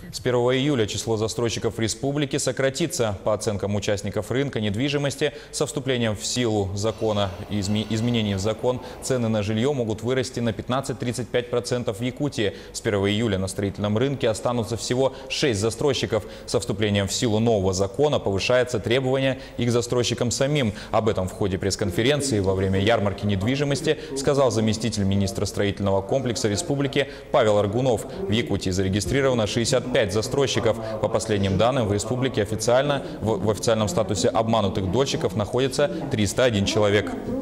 С 1 июля число застройщиков республики сократится. По оценкам участников рынка недвижимости, со вступлением в силу закона и изменений в закон, цены на жилье могут вырасти на 15-35% в Якутии. С 1 июля на строительном рынке останутся всего 6 застройщиков. Со вступлением в силу нового закона повышается требование и к застройщикам самим. Об этом в ходе пресс-конференции во время ярмарки недвижимости сказал заместитель министра строительного комплекса республики Павел Аргунов. В Якутии зарегистрировано 65 застройщиков. По последним данным, в республике в официальном статусе обманутых дольщиков находится 301 человек.